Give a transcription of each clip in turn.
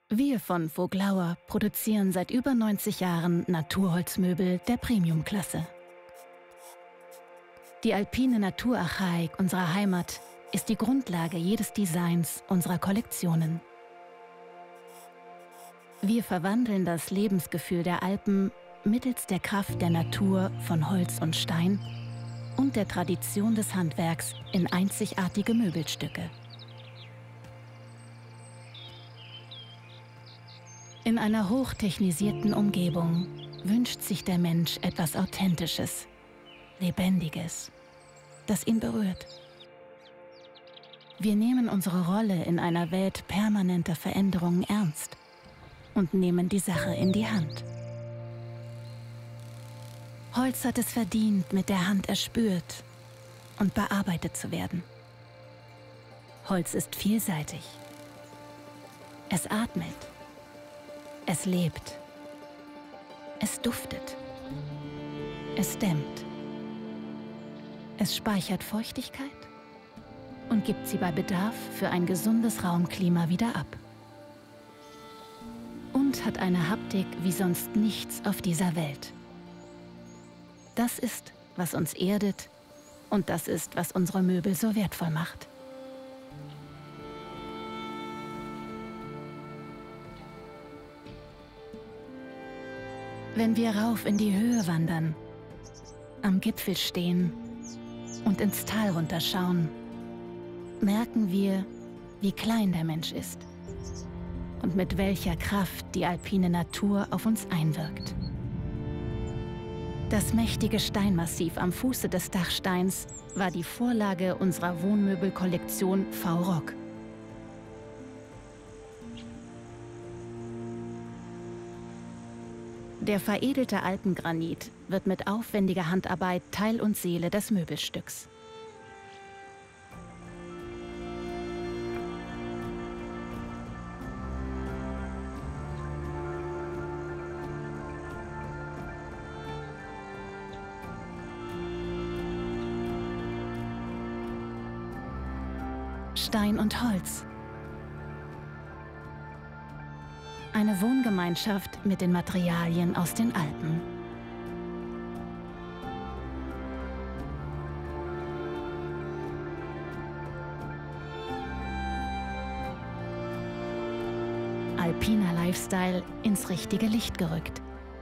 Wir von Voglauer produzieren seit über 90 Jahren Naturholzmöbel der Premiumklasse. Die alpine Naturarchaik unserer Heimat ist die Grundlage jedes Designs unserer Kollektionen. Wir verwandeln das Lebensgefühl der Alpen mittels der Kraft der Natur von Holz und Stein und der Tradition des Handwerks in einzigartige Möbelstücke. In einer hochtechnisierten Umgebung wünscht sich der Mensch etwas Authentisches, Lebendiges, das ihn berührt. Wir nehmen unsere Rolle in einer Welt permanenter Veränderungen ernst und nehmen die Sache in die Hand. Holz hat es verdient, mit der Hand erspürt und bearbeitet zu werden. Holz ist vielseitig. Es atmet. Es lebt. Es duftet. Es dämmt. Es speichert Feuchtigkeit und gibt sie bei Bedarf für ein gesundes Raumklima wieder ab. Und hat eine Haptik wie sonst nichts auf dieser Welt. Das ist, was uns erdet, und das ist, was unsere Möbel so wertvoll macht. Wenn wir rauf in die Höhe wandern, am Gipfel stehen und ins Tal runterschauen, merken wir, wie klein der Mensch ist und mit welcher Kraft die alpine Natur auf uns einwirkt. Das mächtige Steinmassiv am Fuße des Dachsteins war die Vorlage unserer Wohnmöbelkollektion V-Rock. Der veredelte Alpengranit wird mit aufwendiger Handarbeit Teil und Seele des Möbelstücks. Stein und Holz. Eine Wohngemeinschaft mit den Materialien aus den Alpen. Alpiner Lifestyle ins richtige Licht gerückt.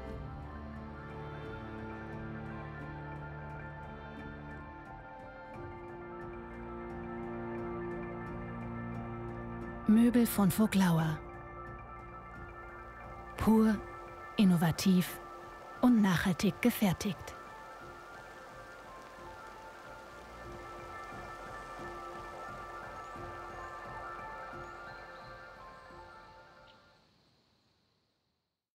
Möbel von Voglauer. Pur, innovativ und nachhaltig gefertigt.